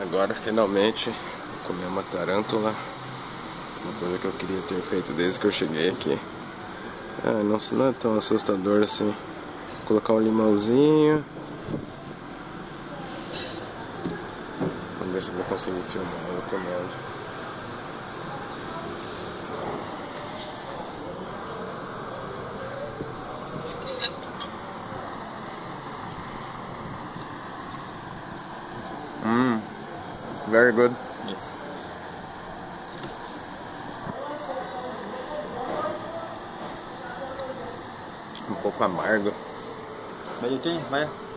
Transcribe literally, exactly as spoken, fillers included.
Agora finalmente vou comer uma tarântula. Uma coisa que eu queria ter feito desde que eu cheguei aqui. Ah, não, não é tão assustador assim. Vou colocar um limãozinho. Vamos ver se eu vou conseguir filmar eu comendo. Hum, very good. Yes. Um pouco amargo. Vai, vai.